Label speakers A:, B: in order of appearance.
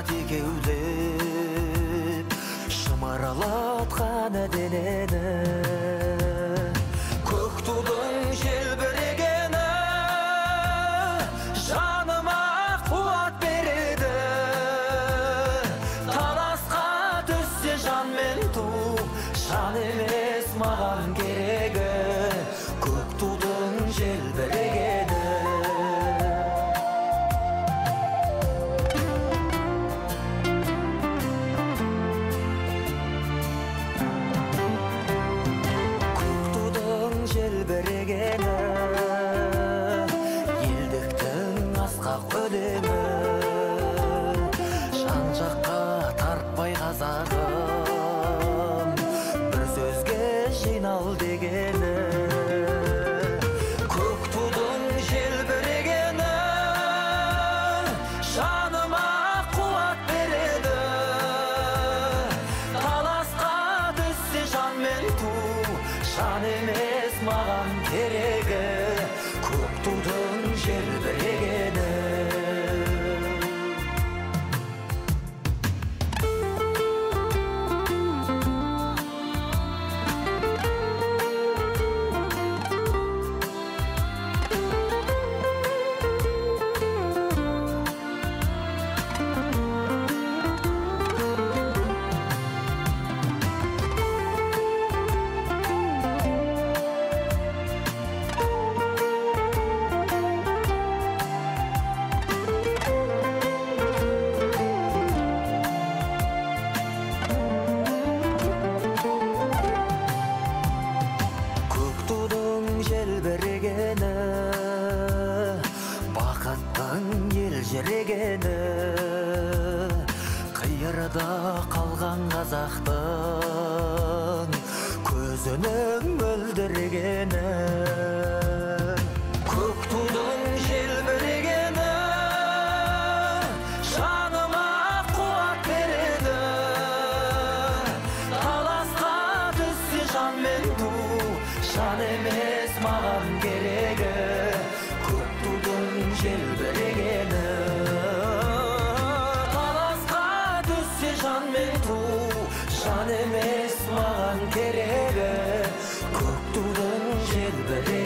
A: текеулеп шымырлатқан денені көк тудың желбірегені жаныма қуат береді таласқа түссе жан мен ту жан емес маған керегі көк тудың желбірегені желбірегені елдіктің асқақ өлеңі жан жаққа тартпай қазағым бір сөзге жинал дегені көк тудың желбірегені жаныма қуат береді таласқа түссе жан мен ту жан емес маған керегі көк тудың желбірегені желбірегені бақыттың елжірегені қиырда қалған қазақтың көзінің мөлдірегені көк тудың желбірегені жаныма қуат береді таласқа түссе жан мен ту жан емес маған керегі көк тудың желбірегені таласқа түссе жан мен ту жан емес маған керегі көк тудың желбірегені